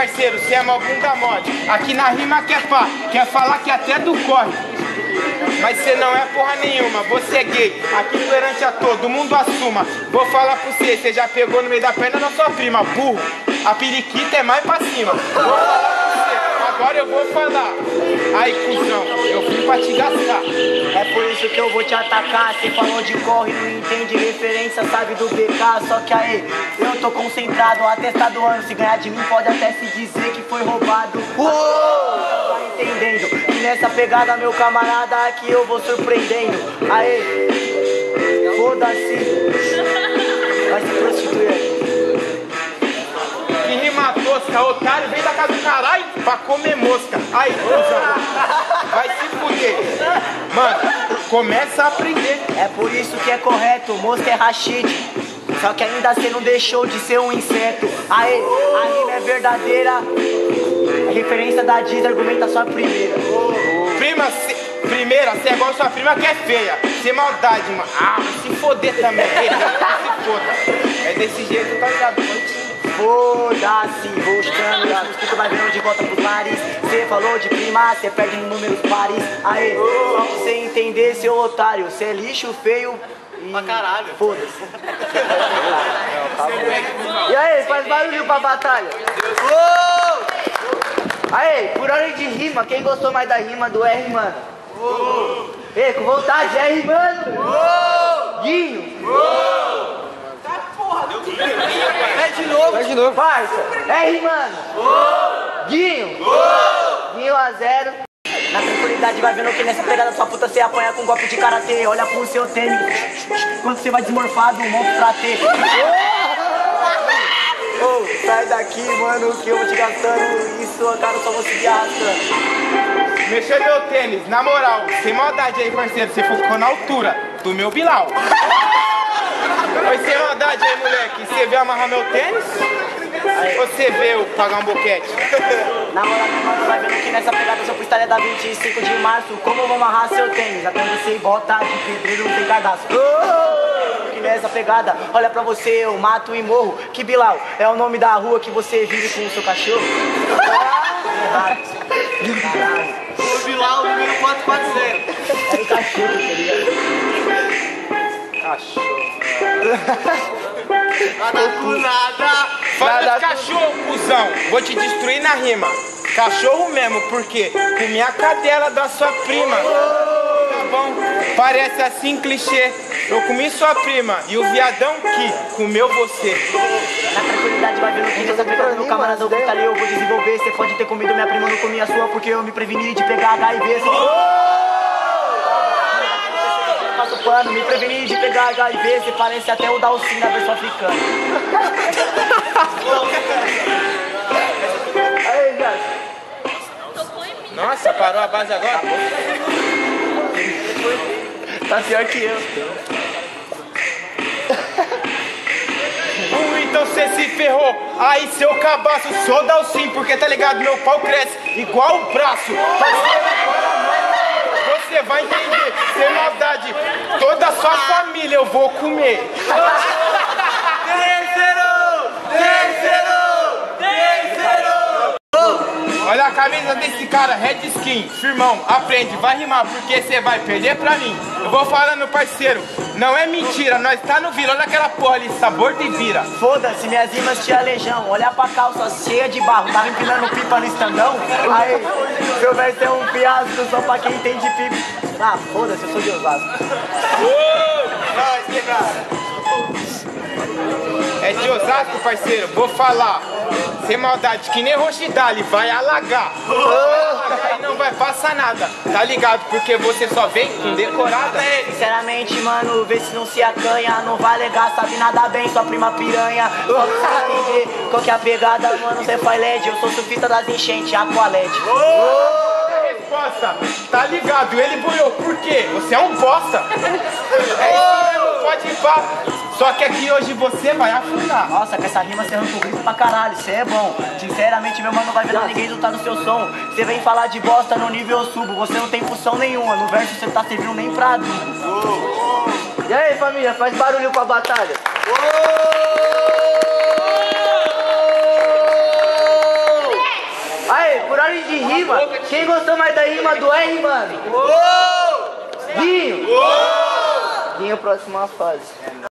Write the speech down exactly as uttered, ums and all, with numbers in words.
parceiro, cê é mó bunda mole. Aqui na rima quer pá, quer falar que até do corre. Mas cê não é porra nenhuma, você é gay. Aqui perante a todo mundo assuma. Vou falar pra você, cê já pegou no meio da perna da sua prima, burro. A periquita é mais pra cima. Vou falar pra você, agora eu vou falar. Aí, cuzão, eu vim pra te gastar. É por isso que eu vou te atacar. Cê falou de corre, não entende referência, sabe do B K. Só que aí, eu tô concentrado, atestado ano. Se ganhar de mim pode até se dizer que foi roubado. Uou! Tá entendendo? E nessa pegada, meu camarada, aqui eu vou surpreendendo. Aê, foda-se. Vai se prostituir aí. Que rima tosca, otário, vem da casa do caralho pra comer mosca. Aí, cuzão, vai se fuder. Mano, começa a aprender. É por isso que é correto, mosca é rachite. Só que ainda você não deixou de ser um inseto. Aê, a rima é verdadeira. A referência da Diz argumenta só a primeira. Prima, cê, primeira, você é igual a sua prima que é feia. Sem maldade, mano. Ah, vai se foder também. Ei, se foda. É desse jeito, tá ligado? Foda-se, vou estando, tu vai vendo de volta pros lares. Cê falou de prima, cê perde em números pares. Aê, só pra você entender, seu otário, cê é lixo feio e... Pra caralho. Foda-se. E aí, faz barulho pra batalha. Uou! Aí, por ordem de rima, quem gostou mais da rima do R, mano? Uou! Ei, com vontade, R, mano! Uou! Guinho! Uou! É de novo, é de novo, parça. R, mano. Uou! Guinho. Uou! Guinho a zero. Na tranquilidade vai vendo que nessa pegada sua puta você apanha com um golpe de karatê. Olha pro seu tênis. Quando você vai desmorfado, um monstro pra ter. Ô, oh, sai daqui, mano, que eu vou te gastando. Isso, cara, eu só vou seguir arrastando. Mexeu meu tênis, na moral. Sem maldade aí, parceiro. Você ficou na altura do meu Bilal. Oi, sem maldade aí, moleque. Você veio amarrar meu tênis? Ou você veio pagar um boquete? Na moral, meu mano, vai vendo que nessa pegada seu freestyle é da vinte e cinco de março. Como eu vou amarrar seu tênis? Até você volta de pedreiro, não tem cadastro. Oh! Que nessa pegada, olha pra você, eu mato e morro. Que Bilal é o nome da rua que você vive com o seu cachorro? Errado. Caralho. O Bilal, número quatro quatro zero. É o cachorro, tá ligado? Cachorro. Nada por nada. Fala de cachorro, cuzão. Vou te destruir na rima. Cachorro mesmo, porque comi a cadela da sua prima. Tá bom? Parece assim clichê. Eu comi sua prima e o viadão que comeu você. Na tranquilidade vai vendo que nessa pegada meu camarada eu ali, eu vou desenvolver. Você pode ter comido minha prima, não comi a sua, porque eu me preveni de pegar H I V. Passo pano, me preveni de pegar H I V. Você parece até o Dalcin na versão africana. Aí, Jorge. Nossa, parou a base agora? Tá pior que eu. Uh, então cê se ferrou. Aí, seu cabaço, sou Dalcin, porque tá ligado, meu pau cresce igual o braço. Você vai entender, sem maldade, toda a sua família eu vou comer. Terceiro! Terceiro! Terceiro! Olha a camisa desse cara, Red Skin. Firmão, aprende, vai rimar, porque você vai perder pra mim. Eu vou falando, parceiro, não é mentira, nós tá no vila. Olha aquela porra ali, sabor de vira. Foda-se, minhas rimas tinha legião. Olha pra calça cheia de barro, tava empinando pipa no estandão. Aí, seu verso é um fiasco só pra quem entende pipa. Ah, foda-se, eu sou de Osasco. Nós, quebrada. É de Osasco, parceiro, vou falar. Sem maldade, que nem Rochidale, vai alagar. Alagar e não vai passar nada, tá ligado? Porque você só vem com decorada. Sinceramente, mano, vê se não se acanha. Não vai alegar, sabe nada bem, sua prima piranha. Só pra entender qual que é a pegada, mano, cê faz L E D. Eu sou surfista das enchentes, Aqua L E D. Resposta, tá ligado? Ele boiou, por quê? Você é um bosta. É isso mesmo, pode ir pá. Só que aqui hoje você vai afundar. Nossa, com essa rima você arrancou grito pra caralho, cê é bom. Sinceramente, meu mano, não vai ver ninguém lutar no seu som. Cê vem falar de bosta no nível eu subo. Você não tem função nenhuma, no verso você tá servindo nem pra adubo. E aí, família, faz barulho pra batalha. de rima. Quem gostou mais da rima do R, mano? Guinho! Guinho, próxima fase.